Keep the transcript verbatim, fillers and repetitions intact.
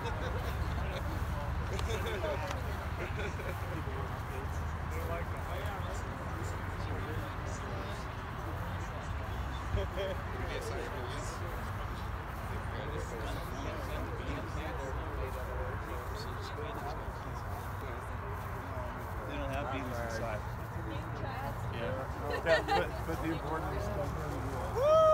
They don't have beans inside. Yeah, but, but the important is